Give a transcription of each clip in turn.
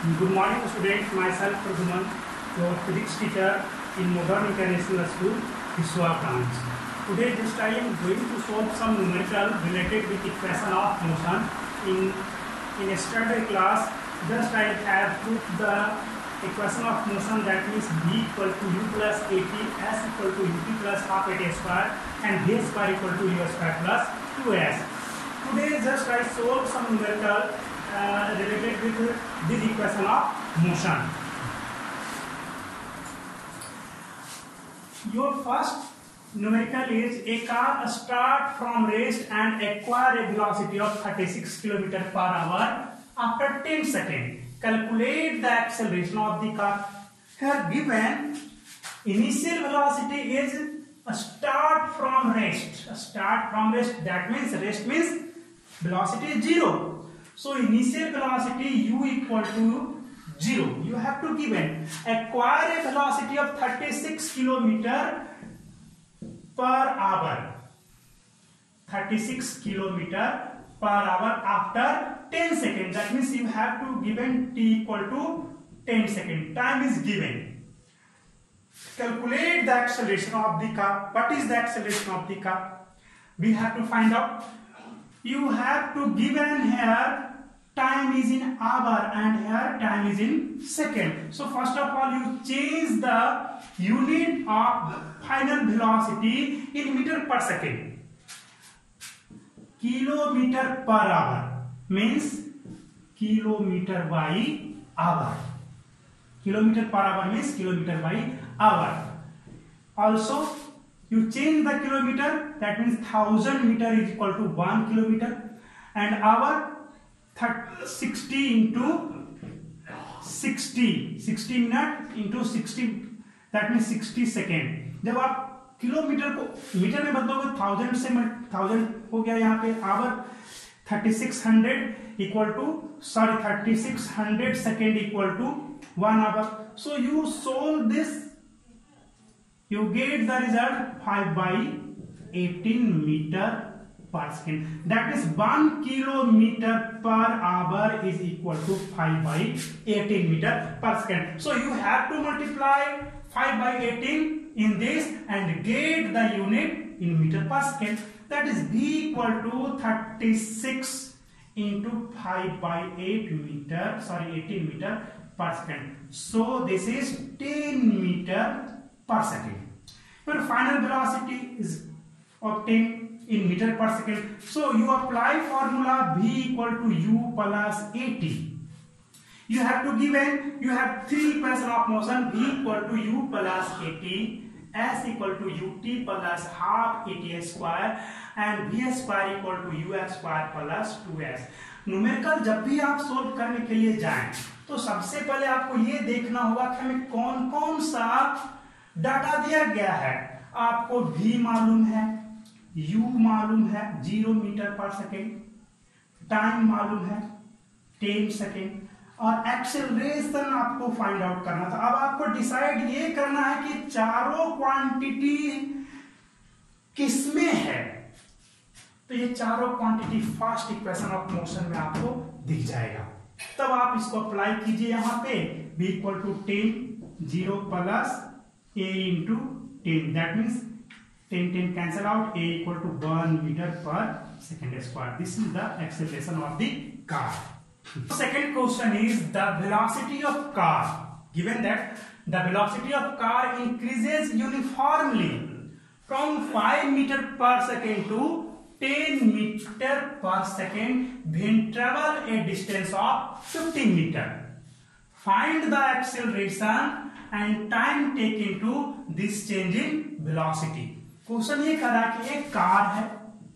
Good morning students, myself Pradyuman, your physics teacher in Modern International School, Viswa branch. Today just I am going to solve some numerical related with equation of motion. In yesterday class, just I have put the equation of motion, that means v equal to u plus at, s equal to ut plus half at square and v square equal to u square plus 2s. Today just I solve some numerical related with this equation of motion. Your first numerical is a car start from rest and acquire a velocity of 36 km per hour after 10 seconds. Calculate the acceleration of the car. Here given initial velocity is a start from rest. A start from rest, that means rest means velocity is 0. So initial velocity u equal to 0. You have to given acquire a velocity of 36 km per hour. 36 km per hour after 10 seconds. That means you have to given t equal to 10 seconds. Time is given. Calculate the acceleration of the car. What is the acceleration of the car? We have to find out. You have to given here time is in hour and here time is in second. So first of all you change the unit of final velocity in meter per second. Kilometer per hour means kilometer by hour. Kilometer per hour means kilometer by hour. Also you change the kilometer, that means 1000 meter is equal to 1 kilometer and hour 60 into 60 minute into 60, that means 60 second. जब आप kilometre को metre में बदलोगे 1000 से 1000 हो गया यहाँ पे hour 3600 equal to 3600 second equal to 1 hour. So you solve this, you get the result 5/18 meter per second. That is 1 kilometer per hour is equal to 5/18 meter per second. So you have to multiply 5/18 in this and get the unit in meter per second. That is v equal to 36 into 5/18 meter per second. So this is 10 meter per second. Your final velocity is obtained in meter per second. So you apply formula v equal to u plus at. You have to given, you have three equation of motion, v equal to u plus at, s equal to ut plus half at square and v square equal to u square plus 2s. Numerical जब भी आप solve करने के लिए जाएं तो सबसे पहले आपको ये देखना होगा कि हमें कौन कौन सा डाटा दिया गया है. आपको v मालूम है, u मालूम है 0 मीटर पर सेकेंड, टाइम मालूम है 10 सेकेंड और एक्सेलरेशन आपको फाइंड आउट करना था. अब आपको डिसाइड ये करना है कि चारों क्वांटिटी किसमें है. तो ये चारों quantity first equation of motion में आपको दिख जाएगा. तब आप इसको अप्लाई कीजिए. यहाँ पे v equal to 10 0 plus a into 10, that means 10 cancel out, a equal to 1 meter per second square. This is the acceleration of the car. Second question is the velocity of car. Given that the velocity of car increases uniformly from 5 meter per second to 10 meter per second when travel a distance of 15 meter. Find the acceleration and time taken to this change in velocity. Question ये करा कि एक car है,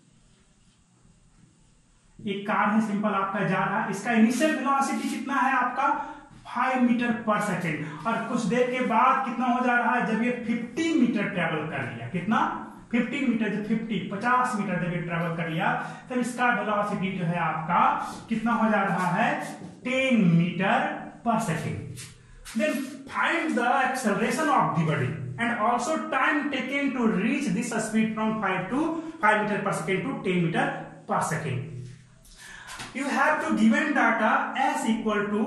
simple आपका जा रहा है. इसका इनिशियल वेलोसिटी कितना है आपका 5 मीटर पर सेकेंड और कुछ देर के बाद कितना हो जा रहा है जब ये 50 मीटर ट्रेवल कर लिया. कितना 50 मीटर, जब 50 मीटर जब ये ट्रेवल कर लिया तो इसका वेलोसिटी जो है आपका कितना हो जा रहा है 10 metre per second. Then find the acceleration of the body and also time taken to reach this speed from 5 meter per second to 10 meter per second. You have to given data s equal to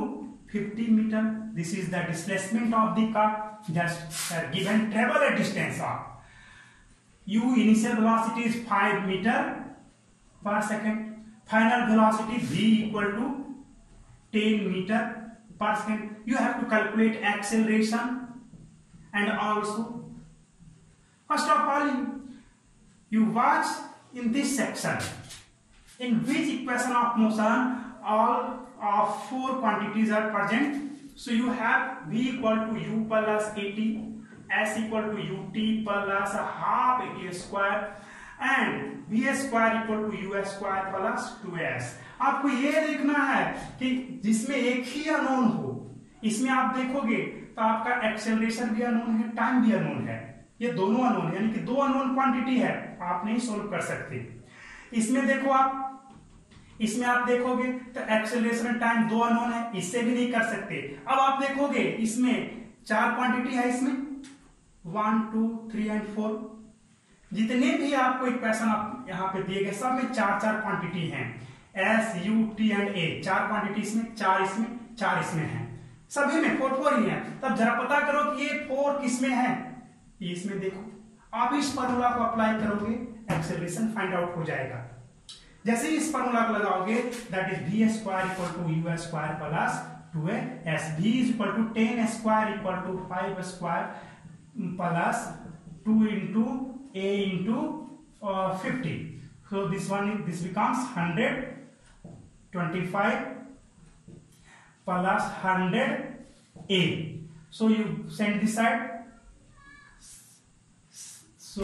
50 meter. This is the displacement of the car. Just given travel a distance of u, initial velocity is 5 meter per second. Final velocity v equal to 10 meter per second. You have to calculate acceleration, and also first of all you watch in this section in which equation of motion all of 4 quantities are present. So you have v equal to u plus at, s equal to ut plus half at square, and v square equal to u square plus 2s. आपको ये देखना है कि जिसमें एक ही unknown हो, इसमें आप देखोगे तो आपका एक्सेलरेशन भी अननोन है, टाइम भी अननोन है। ये दोनों अननोन, यानी कि 2 अननोन क्वांटिटी है, आप नहीं सोल्व कर सकते। इसमें देखो आप, इसमें आप देखोगे तो एक्सेलरेशन टाइम 2 अननोन है, इससे भी नहीं कर सकते। अब आप देखोगे इसमें 4 क्वांटिटी है, इसमें 1 2 3 एंड 4, जितने भी आपको इक्वेशन आप यहाँ पे दिए गए सब में 4 क्वांटिटी हैं, S U T and A, 4 quantity इसमें, 4 इसमें, 4 इसमें है, सभी में 4 ही है। तब जरा पता करो कि ये 4 किसमें है, ये इसमें देखो। आप इस फॉर्मूला को अप्लाई करोगे, एक्सेलरेशन फाइंड आउट हो जाएगा। जैसे ही इस फॉर्मूला को लगाओगे, that is v square equal to u square plus 2s, v is equal to 10 square equal to 5 square plus 2 into a into 50. So this becomes 125 plus 100a. So you send this side. So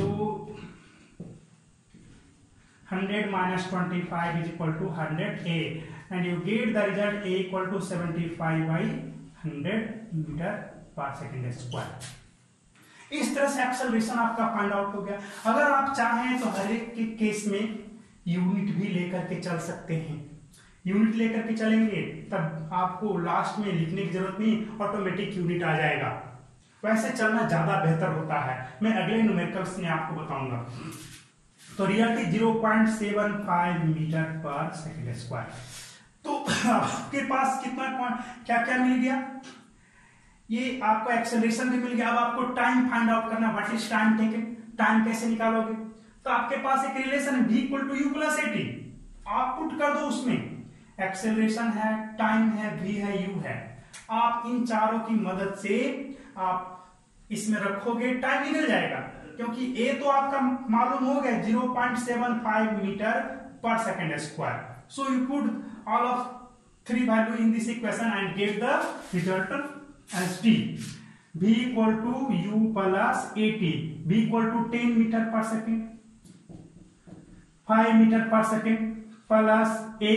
100 minus 25 is equal to 100a, and you get the result a equal to 75 by 100 meter per second square. इस तरह से acceleration आपका find out हो गया। अगर आप चाहें तो हर एक के केस में यूनिट भी लेकर के चल सकते हैं। यूनिट लेकर के चलेंगे तब आपको लास्ट में लिखने की जरूरत नहीं, ऑटोमेटिक यूनिट आ जाएगा। वैसे चलना ज्यादा बेहतर होता है, मैं अगले न्यूमेरिकल्स में आपको बताऊंगा। तो reality 0.75 metre per second square. तो आपके पास कितना क्या क्या मिल गया, ये आपको एक्सेलरेशन भी मिल गया। अब आपको टाइम फाइंड आउट करना, what is time taken, time कैसे निकालोगे। तो आपके पास एक रिलेशन है v equal to u plus a t, आप पुट कर दो उसमें, एक्सेलरेशन है, टाइम है, v है, u है। आप इन चारों की मदद से आप इसमें रखोगे, टाइम निकल जाएगा, क्योंकि a तो आपका मालूम हो गया 0.75 metre per second square. So you put all of 3 value in this equation and get the result as t. v equal to u plus at, v equal to 10 meter per second, 5 meter per second plus a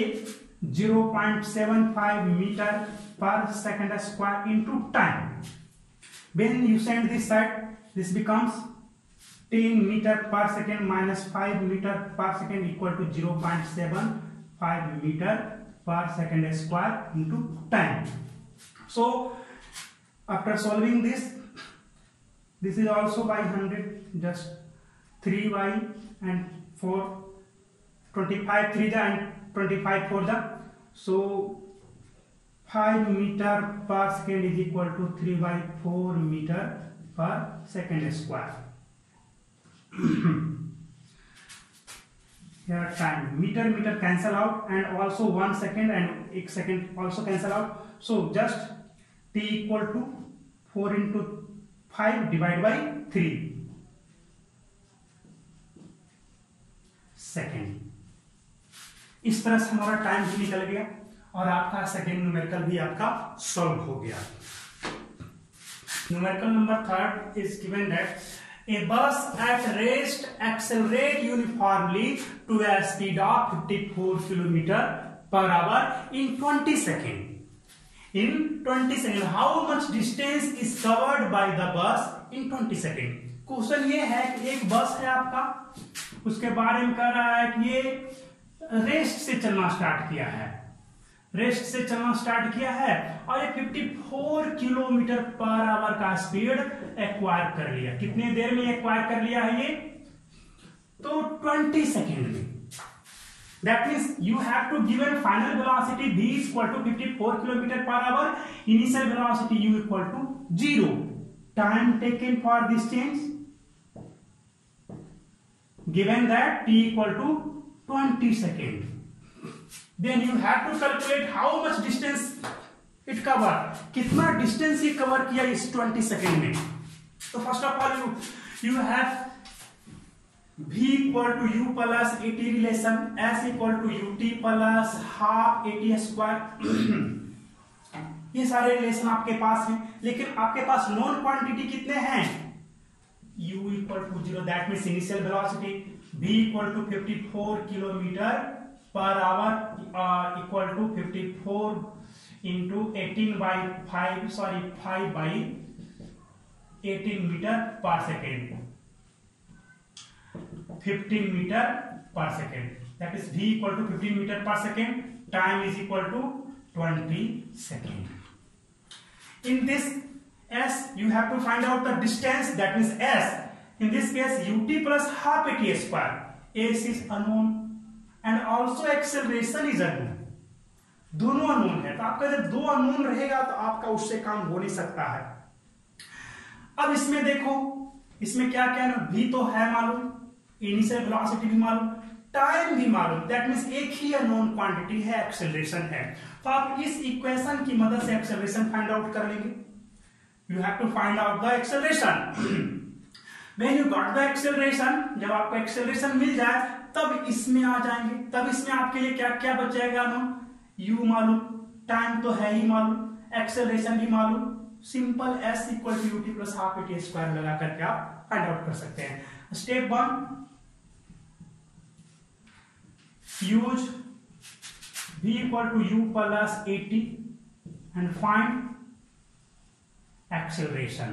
0.75 meter per second square into time. When you send this side, this becomes 10 meter per second minus 5 meter per second equal to 0.75 meter per second square into time. So after solving this is also by 100, just 3y and 4, 25 3 and 25 4 the, so 5 meter per second is equal to 3 by 4 meter per second square. Here time, meter cancel out, and also 1 second and 1 second also cancel out, so just t equal to 4 into 5 divided by 3 second. इस तरह से हमारा time भी निकल गया और आपका second numerical भी आपका सॉल्व हो गया। Numerical number 3 is given that a bus at rest accelerate uniformly to a speed of 54 km per hour in 20 seconds. In 20 seconds, how much distance is covered by the bus in 20 seconds? Question ये है कि एक बस है आपका, उसके बारे में कह रहा है कि ये रेस्ट से चलना स्टार्ट किया है, रेस्ट से चलना स्टार्ट किया है और ये 54 किलोमीटर पर आवर का स्पीड एक्वायर कर लिया। कितने देर में एक्वायर कर लिया है ये? तो 20 सेकेंड में। That means you have to give a final velocity v is equal to 54 km/h, initial velocity u equal to 0, time taken for this change given that t equal to 20 seconds. Then you have to calculate how much distance it cover, कितना distance ये cover किया इस 20 second में. तो first of all you have v equal to u plus at relation, s equal to ut plus half at square. ये सारे relation आपके पास हैं, लेकिन आपके पास नॉन क्वांटिटी कितने हैं? u equal to 0, that means initial velocity v equal to 54 km/h equal to 54 into 5 by 18 meter per second, 15 meter per second. That is v equal to 15 meter per second. Time is equal to 20 seconds. In this s, you have to find out the distance, that means s. In this case, ut plus half at square. S is unknown and also acceleration is unknown. दोनों unknown है, तो आपका जब दो unknown रहेगा तो आपका उससे काम हो नहीं सकता है. अब इसमें देखो, इसमें क्या क्या है, v तो है मालूम, इनिशियल वेलोसिटी भी मालूम, टाइम भी मालूम. दैट मींस एक ही अननोन क्वांटिटी है, एक्सेलरेशन है. तो आप इस इक्वेशन की मदद से एक्सेलरेशन फाइंड आउट कर लेंगे. You have to find out the acceleration. When you got the acceleration, जब आपको एक्सेलरेशन मिल जाए तब इसमें आ जाएंगे. तब इसमें आपके लिए क्या क्या बच जाएगा? नो, u मालूम, टाइम तो है ही मालूम, एक्सेलरेशन भी मालूम. Simple s equal to ut plus half at square लगा करके आप फाइंड आउट कर सकते हैं. Step 1, use v equal to u plus at and find acceleration.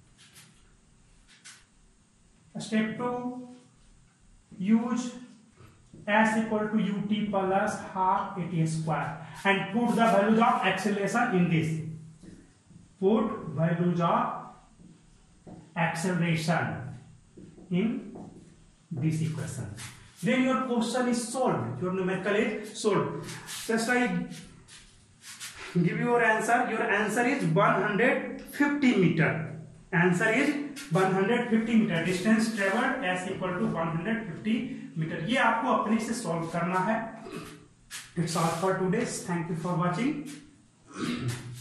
Step 2, use s equal to ut plus half at square and put the values of acceleration in this. Put values of acceleration in this equation. Then your question is solved. Your numerical is solved. Just I give you your answer. Your answer is 150 meter. Answer is 150 meter. Distance traveled s equal to 150 meter. ये आपको अपने से solve करना है. It's all for today. Thank you for watching.